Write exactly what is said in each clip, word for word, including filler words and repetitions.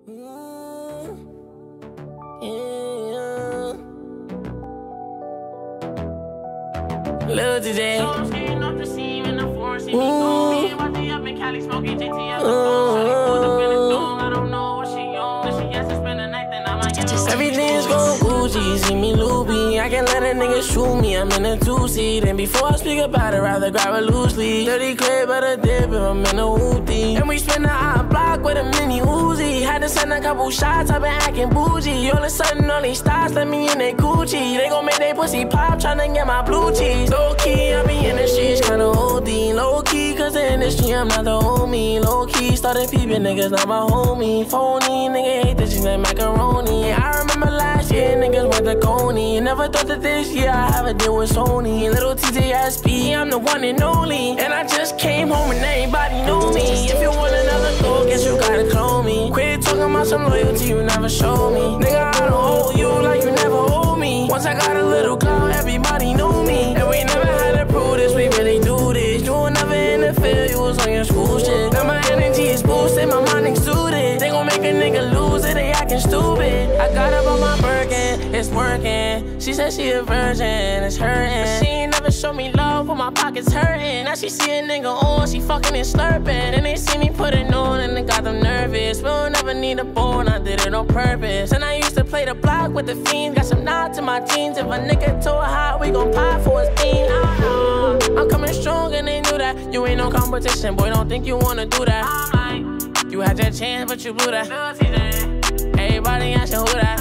Mm, yeah. Lil' Tjay. So I'm skating off the scene in the forest. See me go. Me and Watty up in Cali smoking J T at the phone. Shorty pulled up in the dome. I don't know what she on. If she has to spend the night, then I might get her. Everything's going Gucci. See me loopy. I can let a nigga shoot me. I'm in a two-seat. And before I speak about it, rather grab it loosely. thirty clip at a dip if I'm in a hoopty. And we spin the hot block with a mini Uzi. Had to send a couple shots. I've been acting bougie. All of a sudden, all these stars let me in their Gucci. They gon' make they pussy pop, tryna get my blue cheese. Low key, I be in the streets, kinda O D. Low key, cause the industry, I'm not the homie. Low key, started peeping niggas, not my homie. Phony, nigga hate this shit like macaroni. I remember last year, niggas went to Coney. Never thought that this year I have a deal with Sony. Little T J S P, I'm the one and only. And I just came home and everybody know me. If you want another go, guess you gotta clone me. Quit talking about some loyalty you never show me. Nigga, I don't owe you like you never owe me. Once I got a little clout, everybody know me. And we never had to prove this, we really do this. You will never interfere, you was on your school shit. Now my energy is boosted, my mind exuded. They gon' make a nigga lose it, they acting stupid. I got up on my Birkin, it's working. She said she a virgin, it's hurting. But she ain't never show me love when my pockets hurting. Now she see a nigga on, she fucking and slurping. Then they see me put it on and it got them nervous. We don't ever need a bone, I did it on purpose. And I used to play the block with the fiends. Got some nods in my jeans. If a nigga too hot, we gon' pop for his bean. Uh, I'm coming strong and they knew that. You ain't no competition, boy, don't think you wanna do that. I'm like, you had your chance, but you blew that. Everybody asking who that.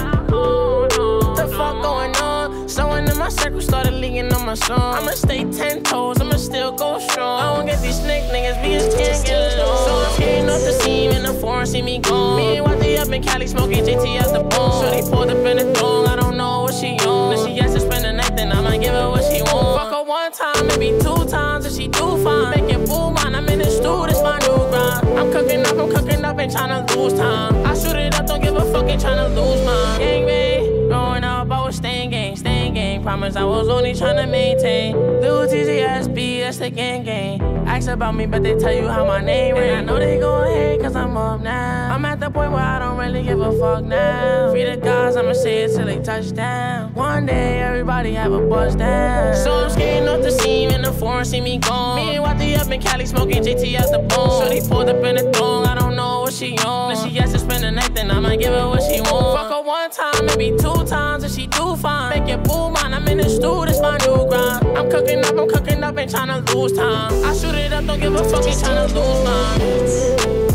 What the fuck going on? Someone in my circle started leaking on my song. I'ma stay ten toes, I'ma still go strong. I don't get these snake niggas, we just can't get along. So I'm skating off the scene in the forest, see me gone. Me and Watty up in Cali smoking J T at the bone. Shorty pulled up in the dome, I don't know what she on. If she has to spend the night, then I might give her what she want. Fuck her one time, maybe two times, if she do fine. Make it boom on, I'm in the stew, this my new grind. I'm cooking up, I'm cooking up, ain't tryna lose time. I shoot it up, don't give a fuck, ain't tryna lose mine. Gang bang, growing up, I was staying gang, staying gang. Promise I was only tryna maintain. Little T J S P, that's the gang gang. Ask about me, but they tell you how my name ring. And I know they gon' hate, cause I'm up now. I'm at the point where I don't really give a fuck now. Free the guys, I'ma say it till they touch down. One day, everybody have a buzz down. So I'm skating off the scene in the forest, see me gone. Me and Watty up in Cali smoking J T at the bone. Shorty pulled up in the dome, I don't know what she on. If she has to spend the night, then I might give her what she want. Fuck her one time, maybe two times, if she do fine. Make it boom on, I'm in the stew, this my new grind. I'm cooking up, I'm cooking up, ain't tryna lose time. I shoot it up, don't give a fuck, ain't tryna lose mine.